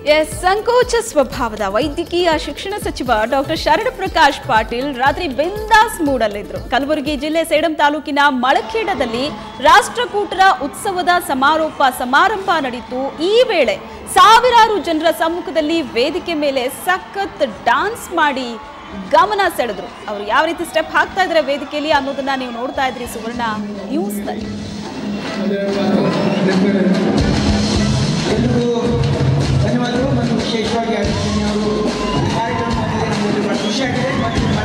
S ಸಂಕೋಚ ಸ್ವಭಾವದ ವೈದ್ಯಕೀಯ ಶಿಕ್ಷಣ ಸಚಿವ ಡಾಕ್ಟರ್ ಶರಣ ಪ್ರಕಾಶ್ ಪಾಟೀಲ್ ರಾತ್ರಿ ಬಿಂದಾಸ್ ಮೂಡಲ್ಲಿದ್ರು. ಕಲಬುರಗಿ ಜಿಲ್ಲೆ ಸೇಡಂ ತಾಲೂಕಿನ ಮಳಖೇಡದಲ್ಲಿ ರಾಷ್ಟ್ರಕೂಟರ ಉತ್ಸವದ ಸಮಾರೋಪ ಸಮಾರಂಭ ನಡೆಯಿತು. ಈ ವೇಳೆ ಸಾವಿರಾರು ಜನರ ಸಮ್ಮುಖದಲ್ಲಿ ವೇದಿಕೆ ಮೇಲೆ ಸಖತ್ ಡಾನ್ಸ್ ಮಾಡಿ ಗಮನ ಸೆಳೆದ್ರು. ಅವರು ಯಾವ ರೀತಿ ಸ್ಟೆಪ್ ಹಾಕ್ತಾ ಇದ್ದಾರೆ ವೇದಿಕೆಯಲ್ಲಿ ಅನ್ನೋದನ್ನ ನೀವು ನೋಡ್ತಾ ಇದ್ರಿ ಸುವರ್ಣ ನ್ಯೂಸ್ ನಲ್ಲಿ. ಧನ್ಯವಾದಗಳು ಮತ್ತು ವಿಶೇಷವಾಗಿ ಅವರು ಕಾರ್ಯಕ್ರಮ ಖುಷಿಯಾಗಿದೆ.